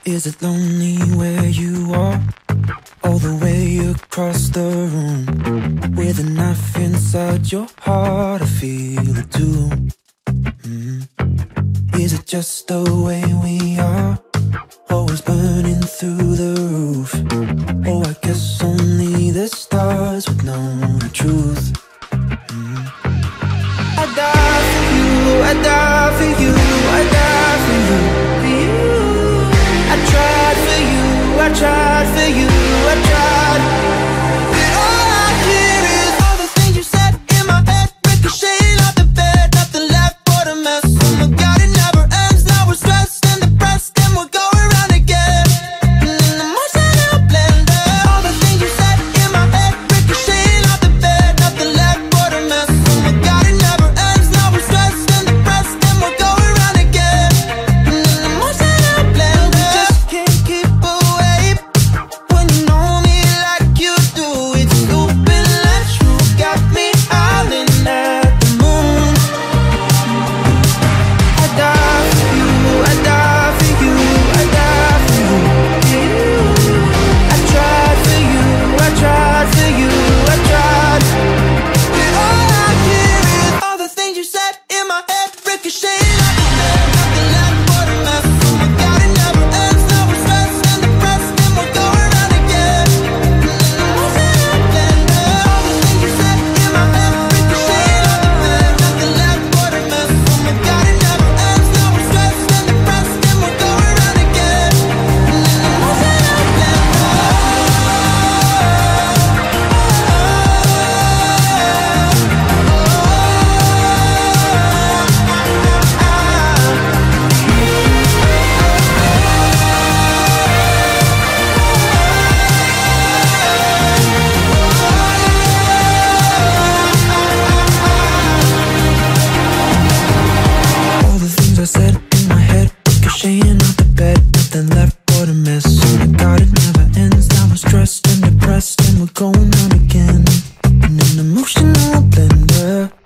Is it lonely where you are? All the way across the room, with a knife inside your heart, I feel it too. Is it just the way we are? Always burning through the roof. Oh, I guess only the stars would know the truth. I die for you, I die for you, I die for you, for you. I tried for you, I tried for you, I tried. But all I hear is all the things you said in my head, ricocheting off the bed, nothing left but a mess. Oh my God, it never ends. Now we're stressed and depressed, and we're going round again. In the emotional blender, all the things you said in my head, ricocheting off the bed, nothing left but a mess. Oh my God, it never ends. Now we're stressed and depressed, and we're going round again. In the emotional blender, we just can't keep away when you know me like you do. It's stupid and true, got me howling at the moon. I die for you, I die for you, I die for you, you. I tried for you, I tried for you, I tried. But all I hear is all the things you said in my head, ricocheting like a bed, nothing left but a mess. Oh my God, it never ends. Now we're stressed and depressed, and we're going round again. Emotional blender, all the things you said in my head, ricocheting like a bed, nothing left but a mess. Oh my God, it never ends. Now we're stressed and depressed, and we're going round again. Emotional blender. All the things I said in my head, ricocheting off the bed, nothing left but a mess. Oh my God, it never ends. Now we're stressed and depressed, and we're going on again in an emotional blender.